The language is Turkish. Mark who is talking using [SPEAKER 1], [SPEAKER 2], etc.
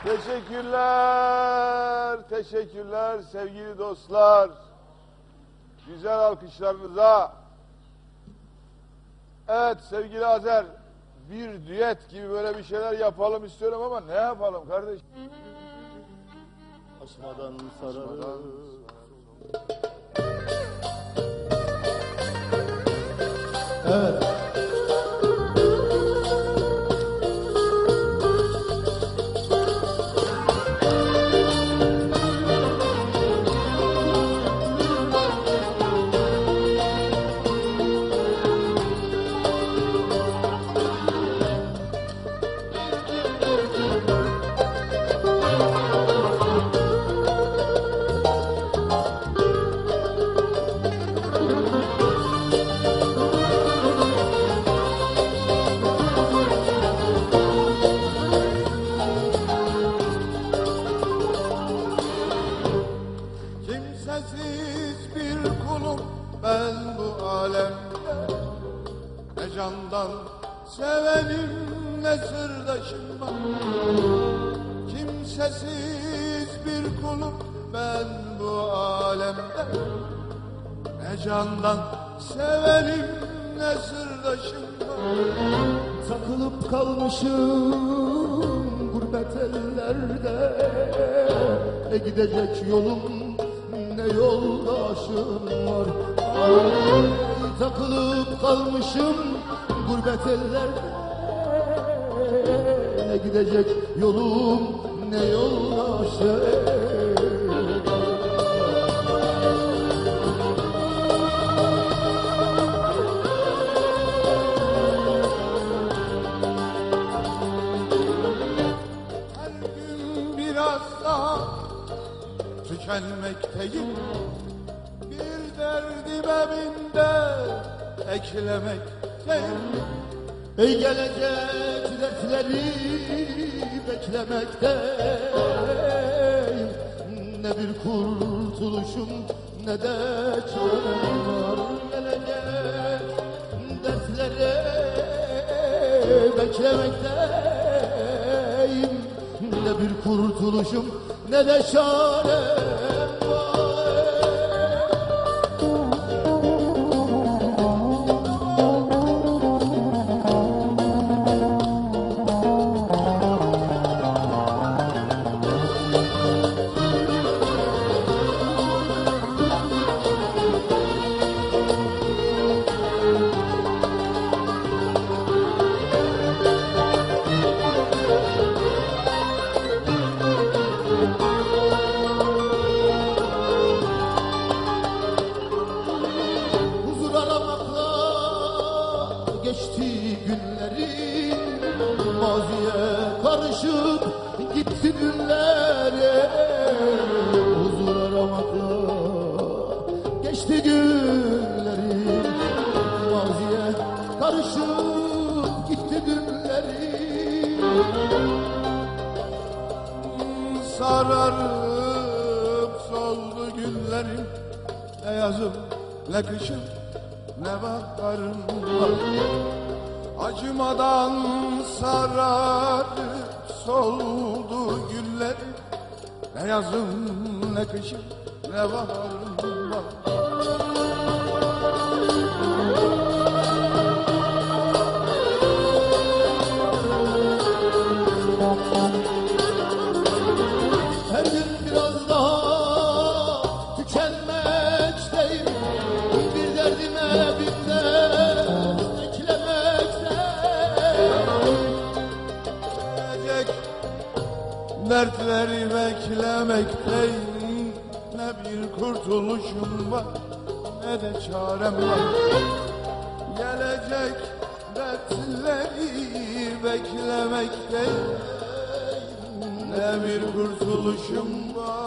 [SPEAKER 1] Teşekkürler, teşekkürler sevgili dostlar. Güzel alkışlarınıza. Evet sevgili Azer, bir düet gibi böyle bir şeyler yapalım istiyorum ama ne yapalım kardeşim?
[SPEAKER 2] Aşmadan sararım. Evet.
[SPEAKER 3] Kimsesiz bir kulum ben bu alemde, ne candan sevenim ne sırdaşım var. Kimsesiz bir kulum ben bu alemde, ne candan sevenim ne sırdaşım var.
[SPEAKER 2] Takılıp kalmışım gurbet ellerde, ne gidecek yolum ne yoldaşım var. Ay, takılıp kalmışım gurbet ellerde, ne gidecek yolum ne yoldaşım.
[SPEAKER 3] Tükenmekteyim, bir derdime binde eklemekteyim.
[SPEAKER 2] Ey gelecek dertleri beklemekteyim, ne bir kurtuluşum ne de çarem var. Gelecek dertleri beklemekteyim, ne bir kurtuluşum ne de çarem var. Geçti günlerin, maziye karışıp gitti günleri. Huzur aramakla geçti günlerin, maziye karışıp gitti günlerin.
[SPEAKER 3] Sararıp soldu günlerim, ne yazım ne kışım ne baharım var. Acımadan sararıp soldu güllerim, ne yazım ne kışım ne baharım var.
[SPEAKER 2] Her gün biraz daha tükenmekteyim, bir derdime bitmez eklemekteyim.
[SPEAKER 3] Gelecek dertleri beklemekteyim, ne bir kurtuluşum var ne de çarem var. Gelecek dertleri beklemekteyim, ne bir kurtuluşum var